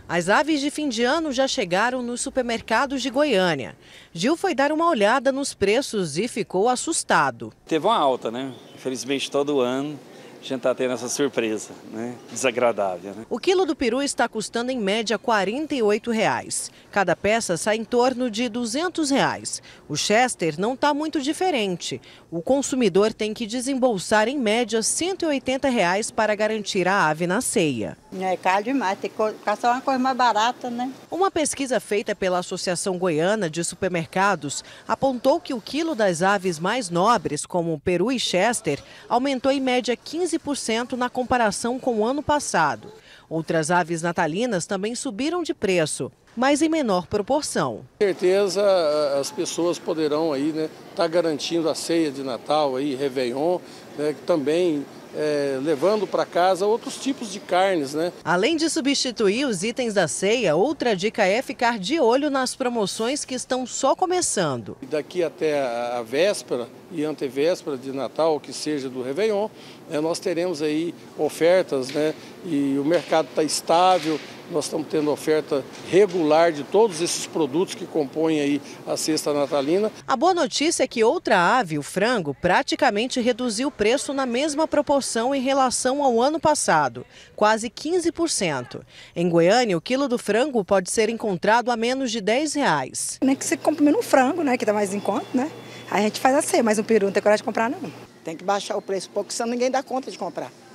As aves de fim de ano já chegaram nos supermercados de Goiânia. Gil foi dar uma olhada nos preços e ficou assustado. Teve uma alta, né? Infelizmente todo ano a gente está tendo essa surpresa, né? Desagradável, né? O quilo do peru está custando em média R$ 48. Cada peça sai em torno de R$ 200. O Chester não está muito diferente. O consumidor tem que desembolsar em média R$ 180 para garantir a ave na ceia. É caro demais, tem que caçar uma coisa mais barata, né? Uma pesquisa feita pela Associação Goiana de Supermercados apontou que o quilo das aves mais nobres, como o peru e Chester, aumentou em média 15% na comparação com o ano passado. Outras aves natalinas também subiram de preço, mas em menor proporção. Com certeza as pessoas poderão aí, né, tá garantindo a ceia de Natal aí, Réveillon, né, também levando para casa outros tipos de carnes, né? Além de substituir os itens da ceia, outra dica é ficar de olho nas promoções que estão só começando. Daqui até a véspera e antevéspera de Natal, que seja do Réveillon, nós teremos aí ofertas, né? E o mercado está estável, nós estamos tendo oferta regular de todos esses produtos que compõem aí a cesta natalina. A boa notícia é que outra ave, o frango, praticamente reduziu o preço na mesma proporção em relação ao ano passado, quase 15%. Em Goiânia, o quilo do frango pode ser encontrado a menos de R$ 10. Nem que você compre menos um frango, né, que está mais em conta, né? Aí a gente faz a ceia, mas um peru não tem coragem de comprar, não. Tem que baixar o preço um pouco, senão ninguém dá conta de comprar.